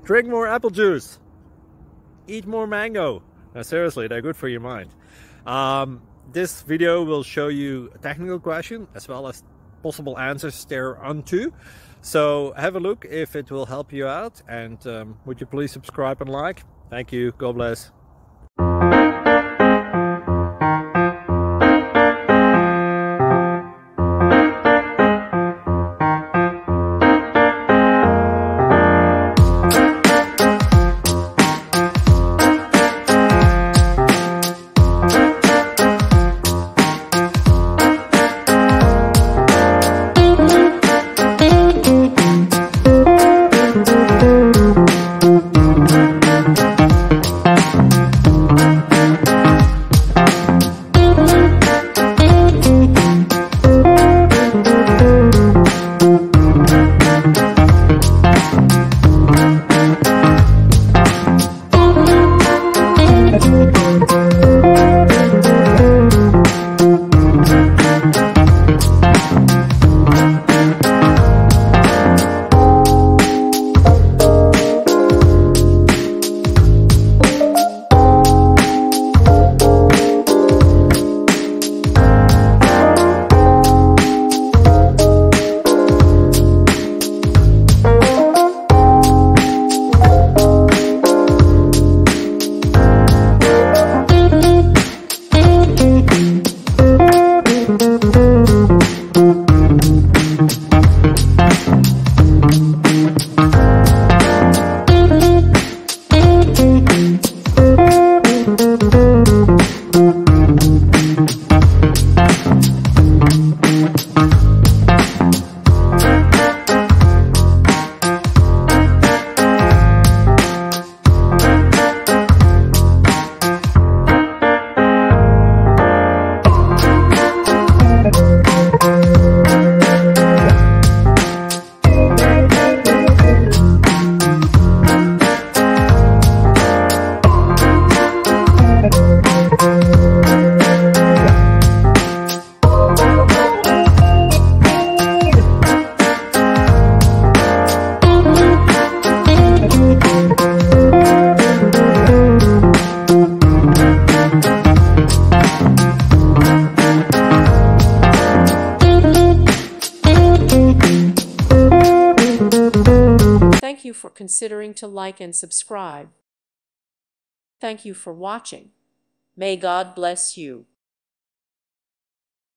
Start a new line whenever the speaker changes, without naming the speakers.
Drink more apple juice. Eat more mango. Now, seriously, they're good for your mind. This video will show you a technical question as well as possible answers thereunto. So have a look if it will help you out, and would you please subscribe and like? Thank you. God bless.
Thank you for considering to like and subscribe. Thank you for watching. May God bless you.